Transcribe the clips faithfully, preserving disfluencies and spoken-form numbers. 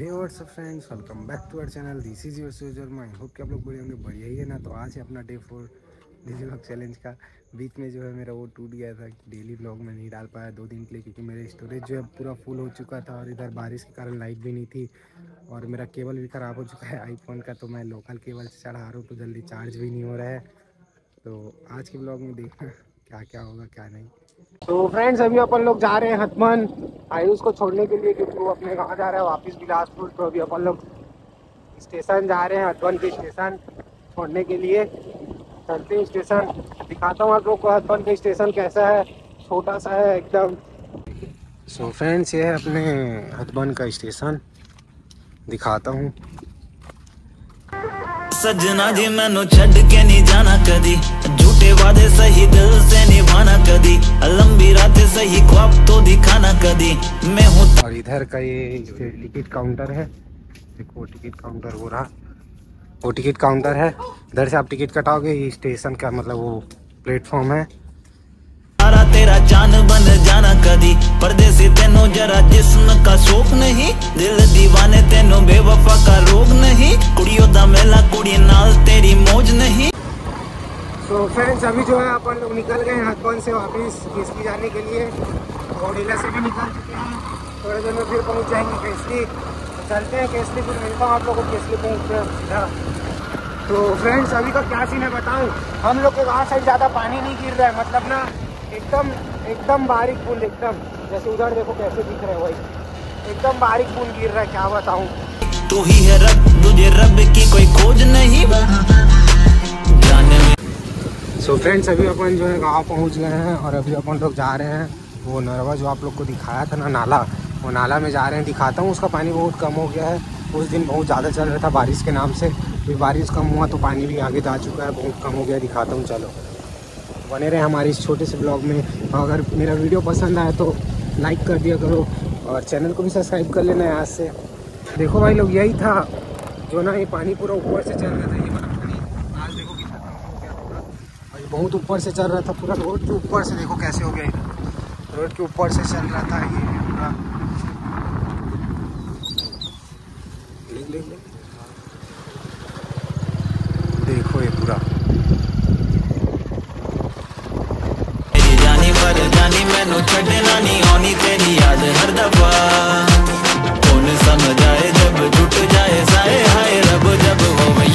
Hey WhatsApp friends, welcome back to our channel. This is your soldier. मैं hope कि आप लोग बढ़िया होंगे। बढ़िया ही है ना। तो आज है अपना day for daily vlog challenge का। बीच में जो है मेरा वो टूट गया था कि डेली व्लॉग में नहीं डाल पाया दो दिन के लिए, क्योंकि मेरे स्टोरेज जो है पूरा फुल हो चुका था और इधर बारिश के कारण लाइट भी नहीं थी और मेरा केबल भी ख़राब हो चुका है आईफोन का। तो मैं लोकल केबल से चढ़ा रहा हूँ तो जल्दी चार्ज भी नहीं हो रहा है। तो आज के ब्लॉग में देखना क्या क्या होगा क्या नहीं। तो फ्रेंड्स, अभी अपन लोग जा रहे हैं हथमन आयुष को छोड़ने के लिए, क्योंकि वो अपने गाँव जा रहा है वापस बिलासपुर। तो अभी अपन लोग स्टेशन जा रहे हैं, हथमन के स्टेशन छोड़ने के लिए। चलते हैं स्टेशन, दिखाता हूँ आप लोग को हथमन का स्टेशन कैसा है। छोटा सा है एकदम। सो फ्रेंड्स, ये है अपने हथमन का स्टेशन, दिखाता हूँ। सजना जी मैनू छड़ के नहीं जाना कदी, झूठे वादे सही दिल से निभाना कदी, लंबी रातें सही ख्वाब तो दिखाना कदी। मैं हूँ। और इधर का ये टिकट काउंटर है। देखो टिकट काउंटर हो रहा, वो टिकट काउंटर है। इधर से आप टिकट कटाओगे, ये स्टेशन का मतलब वो प्लेटफॉर्म है। तेरा जान बन जाना कदी, परदेसी तेनों जरा जिस्म का शौक नहीं, दिल दीवाने तेनों बेवफा का रोग नहीं, कुड़ियों दा मेला कुड़ी नाल तेरी मौज नहीं। तो फ्रेंड्स, अभी जो है अपन लोग निकल गए हथमन से वापस केसली जाने के लिए। घोड़ीला से भी निकल चुके हैं, थोड़े देर में फिर पहुंच जाएंगे केसली। तो चलते हैं केसली, फिर मिलता हूँ आप लोगों को केसली पहुँचते हैं सीधा। तो फ्रेंड्स, अभी का क्या सीन है बताऊँ। हम लोग के वहाँ साइड ज़्यादा पानी नहीं गिर रहा है, मतलब ना एकदम एकदम बारीक बूंद, एकदम जैसे उधर देखो कैसे दिख रहे हैं वही एकदम बारीक बूंद गिर रहा है। क्या बताऊँ। तू ही है रब, तुझे रब की कोई खोज नहीं जाने में। सो फ्रेंड्स, अभी अपन जो है गाँव पहुँच गए हैं और अभी अपन लोग जा रहे हैं वो नरवा जो आप लोग को दिखाया था ना नाला, वो नाला में जा रहे हैं। दिखाता हूँ, उसका पानी बहुत कम हो गया है। उस दिन बहुत ज़्यादा चल रहा था बारिश के नाम से, फिर बारिश कम हुआ तो पानी भी आगे जा चुका है, बहुत कम हो गया। दिखाता हूँ, चलो बने रहे हमारे इस छोटे से ब्लॉग में। अगर मेरा वीडियो पसंद आए तो लाइक कर दिया करो और चैनल को भी सब्सक्राइब कर लेना है आज से। देखो भाई लोग, यही था जो ना ये पानी पूरा ऊपर से चल रहा था। ये वाला पानी आज देखो कितना कम हो गया पूरा, और ये बहुत ऊपर से चल रहा था पूरा। रोड के ऊपर से देखो कैसे हो गया, इधर रोड के ऊपर से चल रहा था ये पूरा। ले ले ले देखो ये पूरा। जानी मैनू छड़ना नहीं आनी तेरी याद हर दफा, कौन समझाए जब टूट जाए साए हाय रब जब हो वही।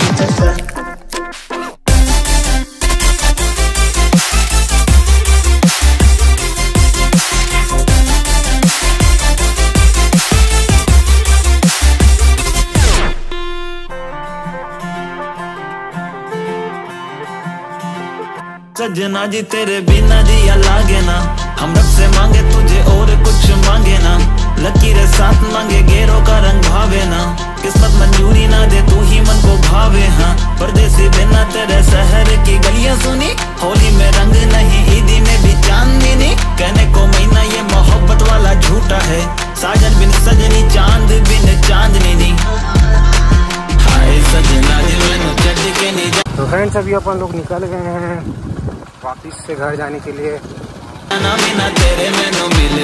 सजना जी तेरे बिना जिया लागे ना, हम रब से मांगे तुझे और कुछ मांगे ना, लकीर साथ मांगे गेरों का रंग भावे ना, किस्मत मंजूरी ना दे तू ही मन को भावे। हाँ परदेसी बिना तेरे शहर की गलियां सुनी, होली में रंग नहीं ईदी में भी चांदनी नहीं, कहने को महीना ये मोहब्बत वाला झूठा है, साजन बिन सजनी चांद बिन चांदनी नहीं। हाय सजना जी मैनू छड़ के नहीं। तो फ्रेंड्स, अभी अपन लोग निकल गए हैं वापिस से घर जाने के लिए। ना मिना तेरे मैनू मिले।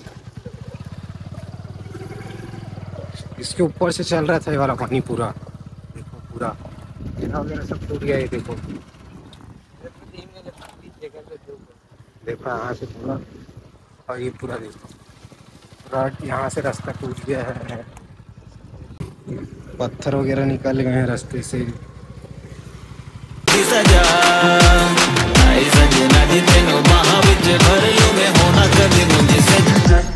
इसके ऊपर से चल रहा था ये वाला पानी पूरा। देखो पूरा घेरा वगैरह सब टूट गया। ये देखो देखो यहाँ से पूरा, और ये पूरा देखो पूरा यहाँ से रास्ता टूट गया है, पत्थर वगैरह निकल गए हैं रास्ते से। सजा आई सजना जी तेनू बाहां विच भर लूं मैं होना कभी मुझे सजा।